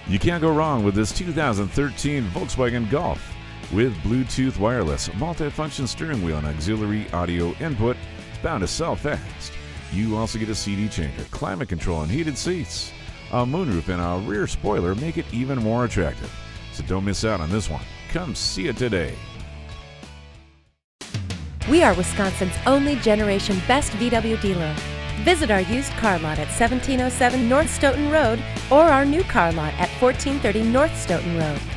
You can't go wrong with this 2013 Volkswagen Golf. With Bluetooth wireless, multi-function steering wheel and auxiliary audio input, it's bound to sell fast. You also get a CD changer, climate control, and heated seats. A moonroof and a rear spoiler make it even more attractive. So don't miss out on this one. Come see it today. We are Wisconsin's only generation best VW dealer. Visit our used car lot at 1707 North Stoughton Road or our new car lot at 1430 North Stoughton Road.